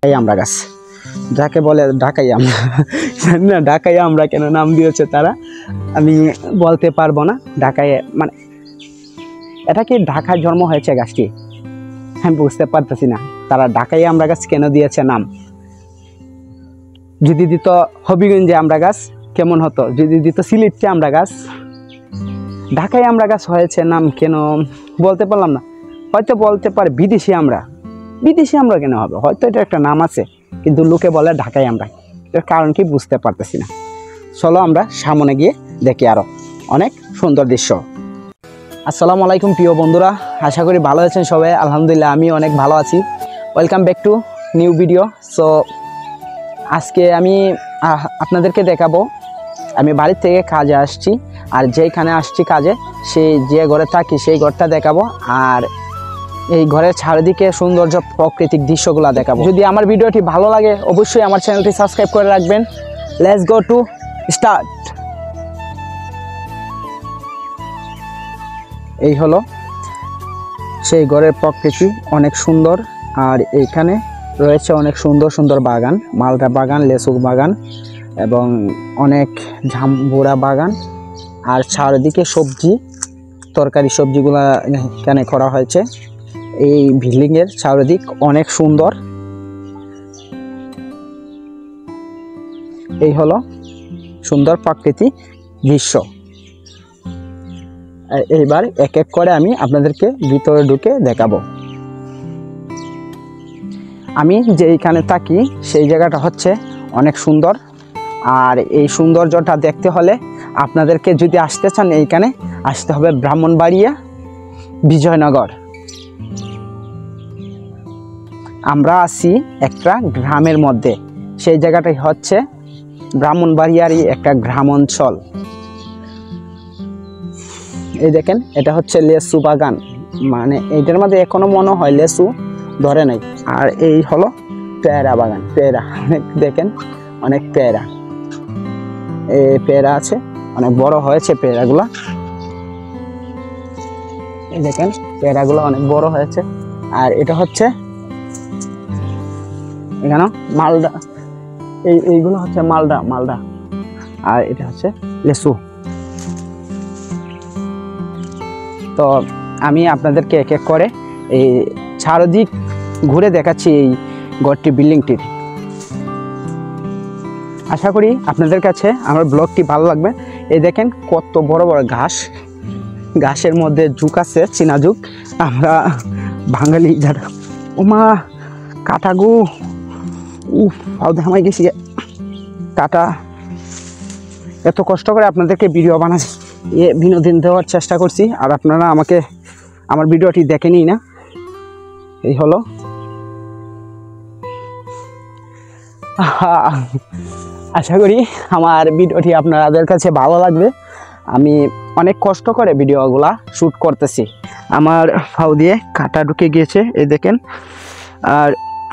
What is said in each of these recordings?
ঢাকাই আমরা গাছ, যাকে বলে ঢাকাই আমরা। জানি না ঢাকাই আমরা কেন নাম দিয়েছে তারা, আমি বলতে পারবো না। ঢাকায় মানে এটা কি ঢাকায় জন্ম হয়েছে গাছটি, আমি বুঝতে পারতেছি না তারা ঢাকাই আমরা গাছ কেন দিয়েছে নাম। যদি দিত হবিগঞ্জে আমরা গাছ কেমন হতো, যদি দিত সিলেটে আমরা গাছ, ঢাকাই আমরা গাছ হয়েছে নাম কেন বলতে পারলাম না। হয়তো বলতে পারে বিদেশি আমরা, বিদেশি আমরা কেন হবে, হয়তো এটা একটা নাম আছে, কিন্তু লোকে বলে ঢাকাই আমরা, এর কারণ কি বুঝতে পারতেছি না। চলো আমরা সামনে গিয়ে দেখি আরো অনেক সুন্দর দৃশ্য। আসসালামু আলাইকুম প্রিয় বন্ধুরা, আশা করি ভালো আছেন সবাই। আলহামদুলিল্লাহ আমি অনেক ভালো আছি। Welcome back to new video. So আজকে আমি আপনাদেরকে দেখাবো, আমি বাড়ির থেকে কাজে আসছি, আর যেখানে আসছি কাজে সেই যে ঘরে থাকি সেই ঘরটা দেখাবো, আর এই ঘরের চারিদিকে সৌন্দর্য প্রাকৃতিক দৃশ্যগুলো দেখাবো। যদি আমার ভিডিওটি ভালো লাগে অবশ্যই আমার চ্যানেলটি সাবস্ক্রাইব করে রাখবেন। Let's go to start. এই হলো সেই ঘরের প্রকৃতি, অনেক সুন্দর। আর এইখানে রয়েছে অনেক সুন্দর সুন্দর বাগান, মালটা বাগান, লেসু বাগান এবং অনেক জাম্বুরা বাগান। আর চারিদিকে সবজি, তরকারি সবজিগুলা এখানে করা হয়েছে। এই বিল্ডিংয়ের চারিদিক অনেক সুন্দর। এই হলো সুন্দর প্রাকৃতিক দৃশ্য। এইবার এক এক করে আমি আপনাদেরকে ভিতরে ঢুকে দেখাবো। আমি যেইখানে থাকি সেই জায়গাটা হচ্ছে অনেক সুন্দর, আর এই সৌন্দর্যটা দেখতে হলে আপনাদেরকে যদি আসতে চান এইখানে আসতে হবে ব্রাহ্মণবাড়িয়া, বিজয়নগর। আমরা আছি একটা গ্রামের মধ্যে, সেই জায়গাটাই হচ্ছে ব্রাহ্মণবাড়িয়ারই একটা গ্রাম অঞ্চল। এই দেখেন এটা হচ্ছে লেসু বাগান, মানে এইটার মধ্যে এখনো মনে হয় লেসু ধরে নাই। আর এই হলো পেয়ারা বাগান, পেয়ারা দেখেন অনেক পেয়ারা, এই পেয়ারা আছে, অনেক বড় হয়েছে পেয়ারাগুলা। এই দেখেন পেয়ারাগুলো অনেক বড় হয়েছে। আর এটা হচ্ছে এখানে মালদা, এইগুলো হচ্ছে মালদা। আর এটা হচ্ছে লেসু। তো আমি আপনাদেরকে এক এক করে এই চারদিক ঘুরে দেখাচ্ছি এই ঘরটি, বিল্ডিংটির। আশা করি আপনাদের কাছে আমার ব্লগটি ভালো লাগবে। এই দেখেন কত বড় বড় ঘাস, ঘাসের মধ্যে ঝুঁক আছে, চীনা ঝুঁক। আমরা বাঙালি যারা, ওমা কাটাগু, হামাই গেছি কাটা। এত কষ্ট করে আপনাদেরকে ভিডিও বানাচ্ছি, বিনোদন দেওয়ার চেষ্টা করছি, আর আপনারা আমাকে আমার ভিডিওটি দেখেনই না। এই হলো আশা করি আমার ভিডিওটি আপনাদের কাছে ভালো লাগবে। আমি অনেক কষ্ট করে ভিডিওগুলা শ্যুট করতেছি, আমার ফাউ দিয়ে কাটা ঢুকে গিয়েছে, এই দেখেন। আর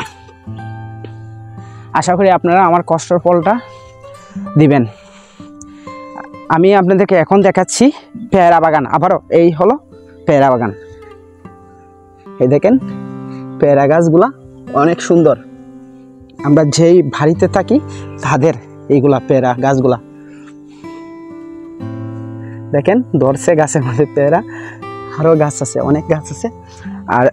আশা করি আপনারা আমার কষ্টের ফলটা দিবেন। আমি আপনাদেরকে এখন দেখাচ্ছি পেয়ারা বাগান। আবারও এই হলো পেয়ারা বাগান, এই দেখেন পেয়ারা গাছগুলা অনেক সুন্দর। আমরা যেই বাড়িতে থাকি তাদের এইগুলা পেয়ারা গাছগুলা দেখেন ধরছে গাছের মধ্যে পেয়ারা। আরো গাছ আছে, অনেক গাছ আছে। আর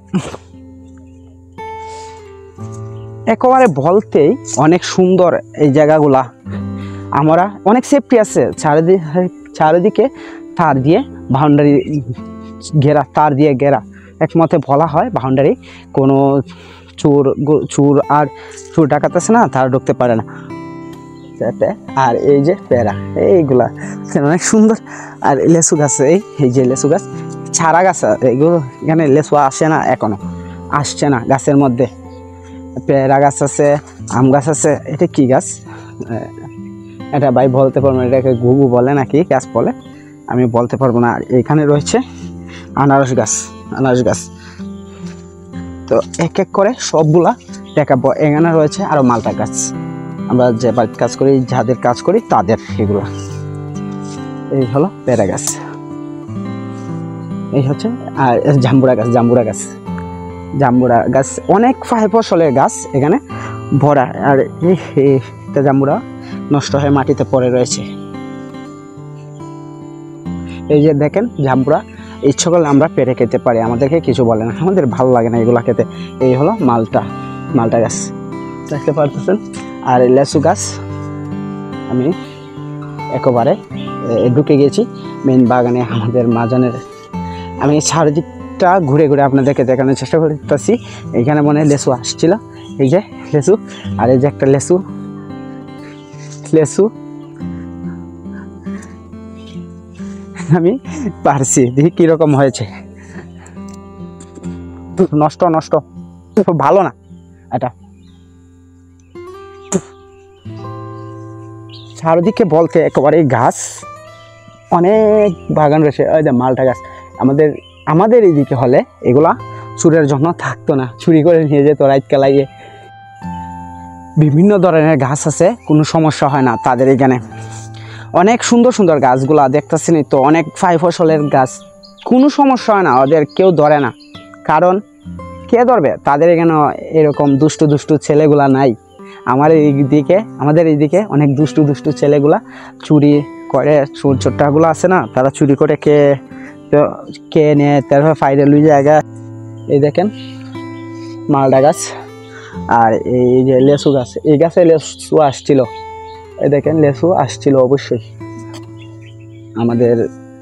একেবারে বলতেই অনেক সুন্দর এই জায়গাগুলা। আমরা অনেক সেফটি আছে, চারিদিকে তার দিয়ে বাউন্ডারি ঘেরা, তার দিয়ে ঘেরা। একমতে বলা হয় বাউন্ডারি, কোনো চোর আর চোর ডাকাত আছে না, তারা ঢুকতে পারে না। আর এই যে পেয়ারা, এইগুলা অনেক সুন্দর। আর লেসু গাছ, এই যে লেসু গাছ, ছাড়া গাছ, এগুলো এখানে লেসু আসে না, এখনো আসছে না গাছের মধ্যে। পেয়ারা গাছ আছে, আম গাছ আছে। এটা কি গাছ এটা ভাই বলতে পারবো না, এটাকে ঘুঘু বলে নাকি গাছ বলে, আমি বলতে পারবো না। আর এখানে রয়েছে আনারস গাছ। তো এক এক করে সবগুলা দেখাবো। এখানে রয়েছে আরো মালটা গাছ, আমরা যে বাড়িতে কাজ করি, যাদের কাজ করি তাদের এগুলো। এই হলো পেয়ারা গাছ, এই হচ্ছে আর জাম্বুরা গাছ। অনেক ফসলের গাছ এখানে, ভরা। আর এটা জাম্বুরা নষ্ট হয়ে মাটিতে পড়ে রয়েছে। এই যে দেখেন জাম্বুরা, ইচ্ছা করলে আমরা পেরে খেতে পারি, আমাদেরকে কিছু বলে না, আমাদের ভালো লাগে না এগুলা খেতে। এই হলো মালটা গাছ দেখতে পারতেছেন। আর লেসু গাছ আমি একেবারে ঢুকে গেছি মেন বাগানে আমাদের মাজানের। আমি চারিদিকটা ঘুরে ঘুরে আপনাদেরকে দেখানোর চেষ্টা করতেছি। এইখানে মনে হয় লেসু আসছিল, এই যে লেসু, আর এই যে একটা লেসু আমি পারছি, দেখি কীরকম হয়েছে। নষ্ট ভালো না এটা। চারদিকে বলতে একেবারে গাছ, অনেক বাগান রয়েছে। ওই যে মালটা গাছ, আমাদের এইদিকে হলে এগুলা চুরের জন্য থাকতো না, চুরি করে নিয়ে যেত রাইত কালাইয়ে। বিভিন্ন ধরনের গাছ আছে, কোনো সমস্যা হয় না তাদের এখানে। অনেক সুন্দর সুন্দর গাছগুলা দেখতেছেন তো, অনেক ফাই ফসলের গাছ, কোনো সমস্যা হয় না, ওদের কেউ ধরে না। কারণ কে ধরবে? তাদের এখানে এরকম দুষ্টু ছেলেগুলা নাই। আমাদের এইদিকে অনেক দুষ্টু ছেলেগুলা চুরি করে, ছোট্টাগুলো আছে না, তারা চুরি করে কে নিয়ে তারপর ফাইডে লুই জায়গা। এই দেখেন মালটা গাছ, আর এই যে লেসু গাছ, এই গাছে লেসু আসছিল, এই দেখেন লেসু আসছিল অবশ্যই। আমাদের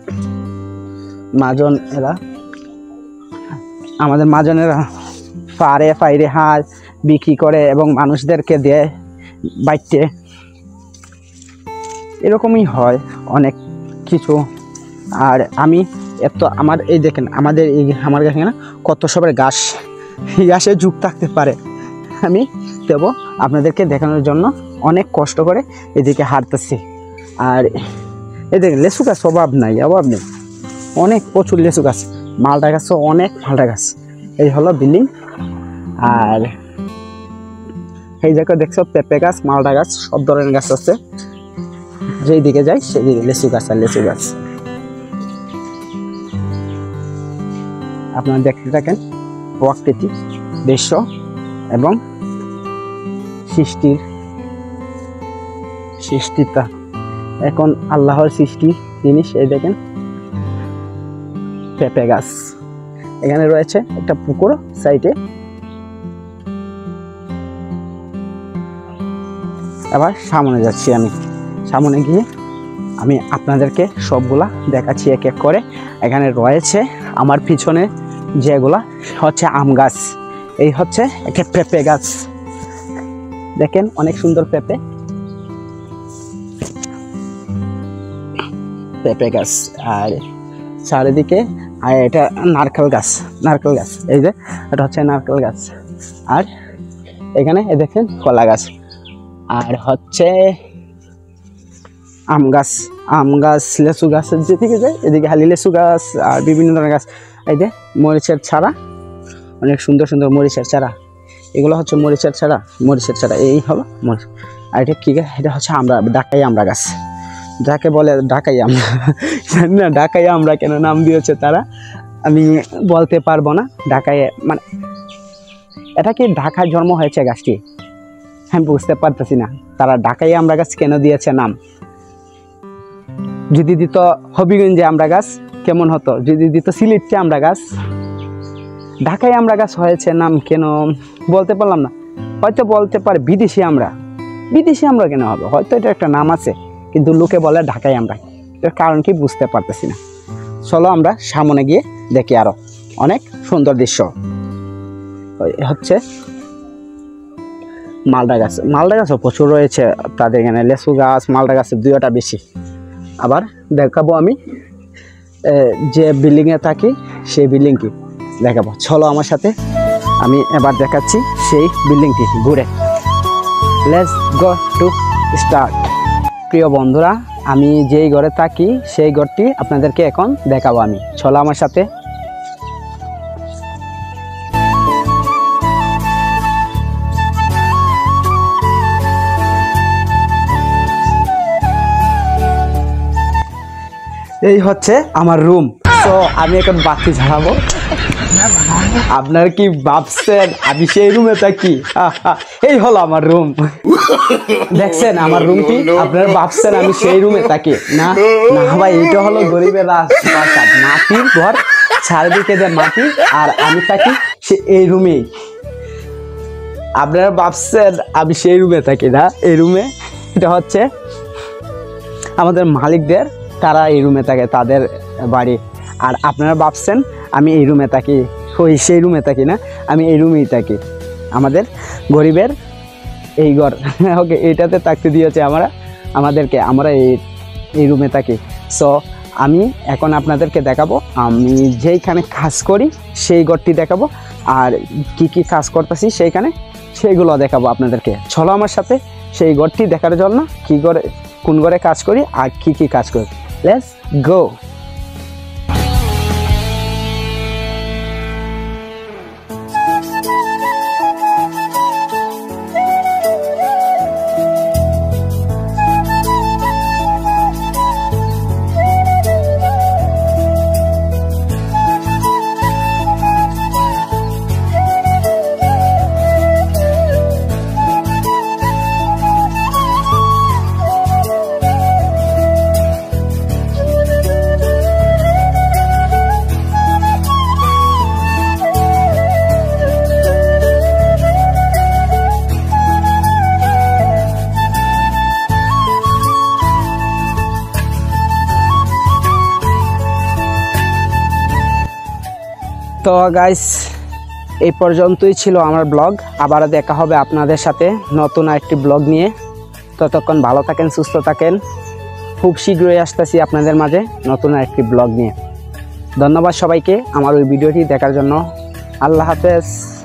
মাজনেরা ফাইরে হাঁস বিক্রি করে এবং মানুষদেরকে দেয় বাইতে। এরকমই হয় অনেক কিছু। আর আমি এই দেখেন আমার কাছে না কত সবের গাছ, এই গাছে যুগ থাকতে পারে। আমি দেব আপনাদেরকে দেখানোর জন্য অনেক কষ্ট করে এদিকে হাঁটতেছি। আর এই দেখেন লেসু গাছ অভাব নেই, অনেক প্রচুর লেসু গাছ, মালটা গাছও অনেক, মালটা গাছ। এই হলো বিল্ডিং। আর এই জায়গায় দেখছো পেঁপে গাছ, মালটা গাছ, সব ধরনের গাছ আছে। যেই দিকে যাই সেদিকে লেসু গাছ আর লেসু গাছ। আপনারা দেখতে থাকেন প্রাকৃতিক দৃশ্য এবং সৃষ্টিতা। এখন আল্লাহর সৃষ্টি জিনিস। এই দেখেন পেঁপে গাছ, এখানে রয়েছে একটা পুকুর সাইডে। এবার সামনে যাচ্ছি, আমি সামনে গিয়ে আমি আপনাদেরকে সবগুলা দেখাচ্ছি এক এক করে। এখানে রয়েছে আমার পিছনে যেগুলা হচ্ছে আম গাছ, এই হচ্ছে একটা পেঁপে গাছ। দেখেন অনেক সুন্দর পেঁপে গাছ। আর চারিদিকে, আর এটা নারকেল গাছ, এই যে এটা হচ্ছে নারকেল গাছ। আর এখানে দেখেন কলা গাছ। আর হচ্ছে আম গাছ, লেসু গাছের যেদিকে যায় এদিকে খালি লেসু গাছ আর বিভিন্ন ধরনের গাছ। এই যে মরিচের চারা, অনেক সুন্দর সুন্দর মরিচের চারা, এগুলো হচ্ছে মরিচের চারা। এই হলো মরিচ। আর এটা কি গাছ? এটা হচ্ছে ঢাকাই আমরা গাছ, যাকে বলে ঢাকাই আমরা। জানি না ঢাকাই আমরা কেন নাম দিয়েছে তারা, আমি বলতে পারবো না। ঢাকায় মানে এটা কি ঢাকায় জন্ম হয়েছে গাছটি, আমি বুঝতে পারতেছি না তারা ঢাকাই আমরা গাছ কেন দিয়েছে নাম। যদি দিত হবিগঞ্জে আমরা গাছ কেমন হতো, যদি দিত সিলেটে আমরা গাছ, ঢাকায় আমরা গাছ হয়েছে নাম কেন বলতে পারলাম না। হয়তো বলতে পারে বিদেশি আমরা কেন হবে, হয়তো এটা একটা নাম আছে, কিন্তু লোকে বলে ঢাকায় আমরা। এর কারণ কি বুঝতে পারতেছি না। চলো আমরা সামনে গিয়ে দেখি আরো অনেক সুন্দর দৃশ্য। হচ্ছে মালটা গাছও প্রচুর রয়েছে তাদের এখানে। লেসু গাছ, মালটা গাছের দুইটা বেশি। আবার দেখাবো আমি যে বিল্ডিংয়ে থাকি সেই বিল্ডিংটি দেখাবো। চলো আমার সাথে, আমি এবার দেখাচ্ছি সেই বিল্ডিংটি ঘুরে। Let's go to start. প্রিয় বন্ধুরা, আমি যেই ঘরে থাকি সেই ঘরটি আপনাদেরকে এখন দেখাবো আমি। চলো আমার সাথে। এই হচ্ছে আমার রুম। সো আমি এখন বাতি জ্বালাবো। আপনার কি ভাবছেন আমি সেই রুমে থাকি? এই হলো আমার রুম, দেখছেন আমার রুম কি? আপনারা ভাবছেন আমি সেই রুমে থাকি? না না ভাই, এটা হলো গরিবের রাজপ্রাসাদ, মাটির ঘর, চারিদিকে যে মাটি, আর আমি থাকি এই রুমেই। আপনারা ভাবছেন আমি সেই রুমে থাকি? না, এই রুমে এটা হচ্ছে আমাদের মালিকদের, তারা এই রুমে থাকে, তাদের বাড়ি। আর আপনারা ভাবছেন আমি এই রুমে থাকি, ওই সেই রুমে থাকি না, আমি এই রুমেই থাকি, আমাদের গরিবের এই ঘর। ওকে, এইটাতে থাকতে দিয়েছে আমাদেরকে, আমরা এই রুমে থাকি। সো আমি এখন আপনাদেরকে দেখাবো আমি যেইখানে কাজ করি সেই ঘরটি দেখাবো, আর কি কি কাজ করতেছি সেইগুলো দেখাবো আপনাদেরকে। চলো আমার সাথে সেই ঘরটি দেখার জন্য, কোন ঘরে কাজ করি আর কি কি কাজ করি। Let's go. তো গাইস, এই পর্যন্তই ছিল আমার ব্লগ। আবার দেখা হবে আপনাদের সাথে নতুন আরেকটি ব্লগ নিয়ে। ততক্ষণ ভালো থাকেন, সুস্থ থাকেন। খুব শীঘ্রই আসতেছি আপনাদের মাঝে নতুন আরেকটি ব্লগ নিয়ে। ধন্যবাদ সবাইকে আমার ওই ভিডিওটি দেখার জন্য। আল্লাহ হাফেজ।